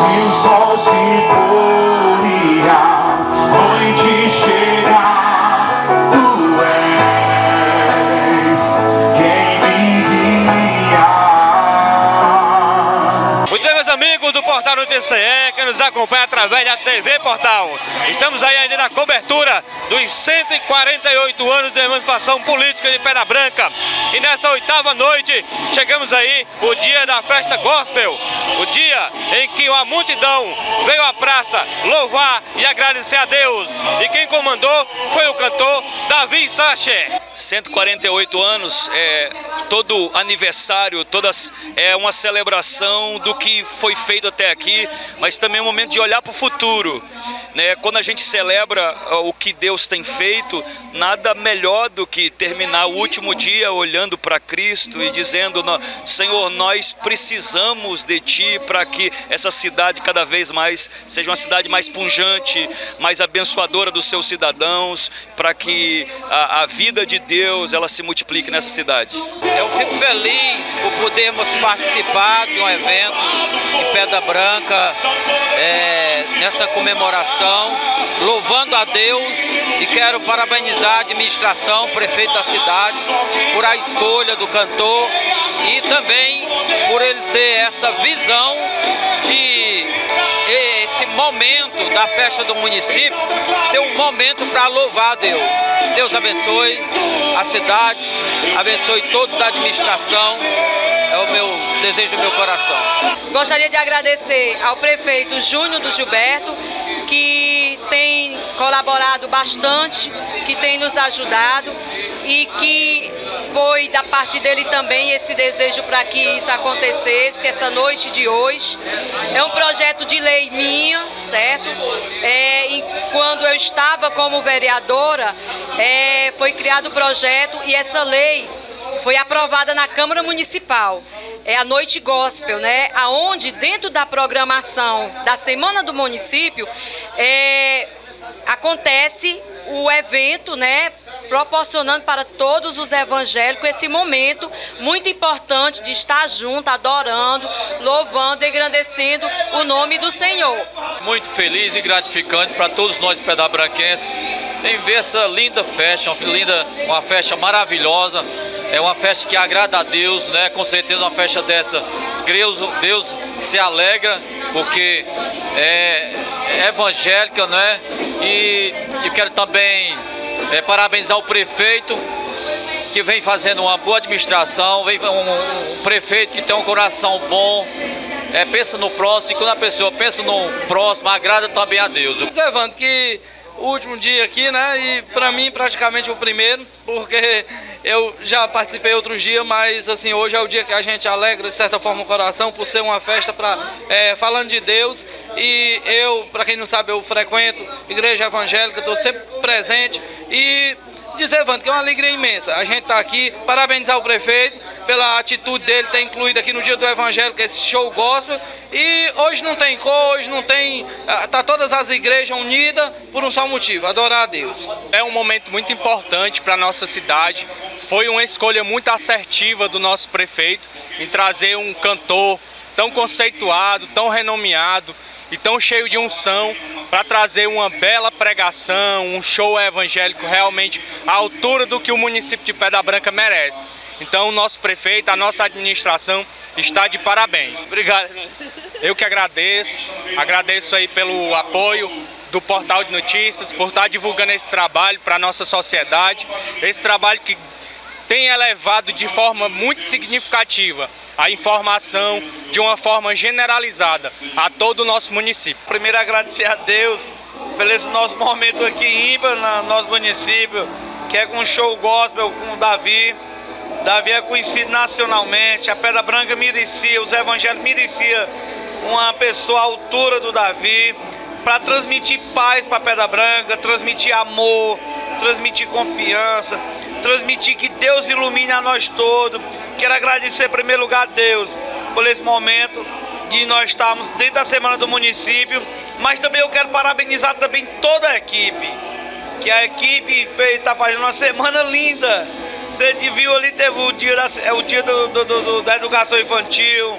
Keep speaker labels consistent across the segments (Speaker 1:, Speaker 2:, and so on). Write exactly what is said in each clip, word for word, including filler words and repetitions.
Speaker 1: Se o sol se pôr e a noite chegar, tu és quem me guia.
Speaker 2: Muito bem, meus amigos do Portal Notícias C E, que nos acompanha através da T V Portal. Estamos aí ainda na cobertura dos cento e quarenta e oito anos de emancipação política de Pedra Branca. E nessa oitava noite, chegamos aí o dia da festa gospel, o dia em que a multidão veio à praça louvar e agradecer a Deus. E quem comandou foi o cantor Davi Sacher.
Speaker 3: cento e quarenta e oito anos, é, todo aniversário, todas, é uma celebração do que foi feito até aqui, mas também é um momento de olhar para o futuro, né? Quando a gente celebra o que Deus tem feito, nada melhor do que terminar o último dia olhando para Cristo e dizendo: Senhor, nós precisamos de Ti para que essa cidade cada vez mais seja uma cidade mais pujante, mais abençoadora dos seus cidadãos, para que a, a vida de Deus ela se multiplique nessa cidade.
Speaker 4: Eu fico feliz por podermos participar de um evento em Pedra Branca, é, nessa comemoração, louvando a Deus, e quero parabenizar a administração, o prefeito da cidade, por a escolha do cantor e também por ele ter essa visão de esse momento da festa do município, ter um momento para louvar a Deus. Deus abençoe a cidade, abençoe todos da administração, é o meu desejo do meu coração.
Speaker 5: Gostaria de agradecer ao prefeito Júnior do Gilberto, que tem colaborado bastante, que tem nos ajudado e que foi da parte dele também esse desejo para que isso acontecesse, essa noite de hoje. É um projeto de lei minha, certo? É, e quando eu estava como vereadora, é, foi criado o projeto e essa lei foi aprovada na Câmara Municipal. É a Noite Gospel, né? Aonde dentro da programação da Semana do Município é, acontece o evento, né? Proporcionando para todos os evangélicos esse momento muito importante de estar junto, adorando, louvando e engrandecendo o nome do Senhor.
Speaker 4: Muito feliz e gratificante para todos nós pedabranquenses em ver essa linda festa, uma, linda, uma festa maravilhosa. É uma festa que agrada a Deus, né? Com certeza uma festa dessa, Deus, Deus se alegra, porque é evangélica, né? E eu quero também é, parabenizar o prefeito, que vem fazendo uma boa administração, vem um, um prefeito que tem um coração bom, é, pensa no próximo, e quando a pessoa pensa no próximo, agrada também a Deus.
Speaker 6: Observando que o último dia aqui, né, e para mim praticamente o primeiro, porque eu já participei outros dias, mas assim, hoje é o dia que a gente alegra de certa forma o coração, por ser uma festa para é, falando de Deus. E eu, para quem não sabe, eu frequento igreja evangélica, estou sempre presente e dizer, Evandro, que é uma alegria imensa. A gente está aqui, parabenizar o prefeito pela atitude dele, ter incluído aqui no Dia do Evangélico esse show gospel. E hoje não tem cor, hoje não tem... Está todas as igrejas unidas por um só motivo, adorar a Deus.
Speaker 2: É um momento muito importante para a nossa cidade. Foi uma escolha muito assertiva do nosso prefeito em trazer um cantor tão conceituado, tão renomeado e tão cheio de unção, para trazer uma bela pregação, um show evangélico realmente à altura do que o município de Pedra Branca merece. Então o nosso prefeito, a nossa administração está de parabéns.
Speaker 4: Obrigado.
Speaker 2: Eu que agradeço, agradeço aí pelo apoio do Portal de Notícias, por estar divulgando esse trabalho para a nossa sociedade, esse trabalho que tem elevado de forma muito significativa a informação de uma forma generalizada a todo o nosso município.
Speaker 4: Primeiro, agradecer a Deus pelo esse nosso momento aqui ímpar no nosso município, que é com o show gospel com o Davi. Davi é conhecido nacionalmente, a Pedra Branca merecia, os evangélicos mereciam uma pessoa à altura do Davi, para transmitir paz para Pedra Branca, transmitir amor, transmitir confiança, transmitir que Deus ilumine a nós todos. Quero agradecer em primeiro lugar a Deus por esse momento de nós estarmos dentro da Semana do Município, mas também eu quero parabenizar também toda a equipe, que a equipe está fazendo uma semana linda. Você viu ali, teve o dia da, é o dia do, do, do, da educação infantil,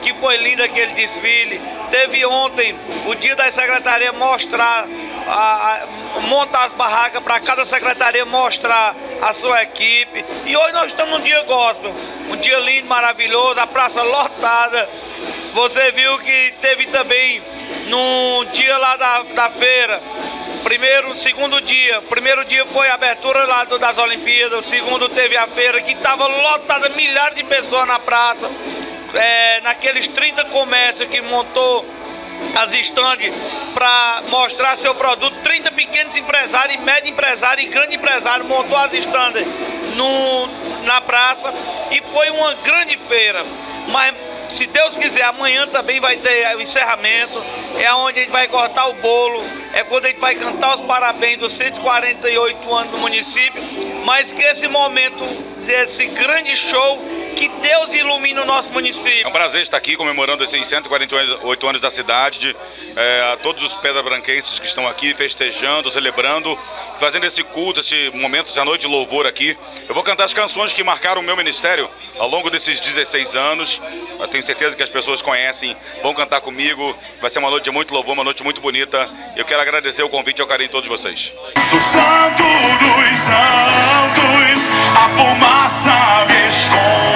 Speaker 4: que foi lindo aquele desfile. Teve ontem o dia da secretaria mostrar, a, a, montar as barracas para cada secretaria mostrar a sua equipe. E hoje nós estamos num dia gospel, um dia lindo, maravilhoso, a praça lotada. Você viu que teve também no dia lá da, da feira, primeiro, segundo dia, primeiro dia foi a abertura lá do, das Olimpíadas, o segundo teve a feira que estava lotada, milhares de pessoas na praça, é, naqueles trinta comércios que montou as estandes para mostrar seu produto, trinta pequenos empresários, médio empresário e grande empresário montou as estandes no, na praça e foi uma grande feira. Mas se Deus quiser, amanhã também vai ter o encerramento, é onde a gente vai cortar o bolo, é quando a gente vai cantar os parabéns dos cento e quarenta e oito anos do município, mas que esse momento desse grande show, que Deus ilumine o nosso município.
Speaker 7: É um prazer estar aqui comemorando esses cento e quarenta e oito anos da cidade, é, a todos os pedra-branquenses que estão aqui festejando, celebrando, fazendo esse culto, esse momento, essa noite de louvor aqui. Eu vou cantar as canções que marcaram o meu ministério ao longo desses dezesseis anos. Eu tenho certeza que as pessoas conhecem, vão cantar comigo. Vai ser uma noite de muito louvor, uma noite muito bonita. Eu quero agradecer o convite e o carinho de todos vocês.
Speaker 1: Do Santo dos Santos, a fumaça me esconde.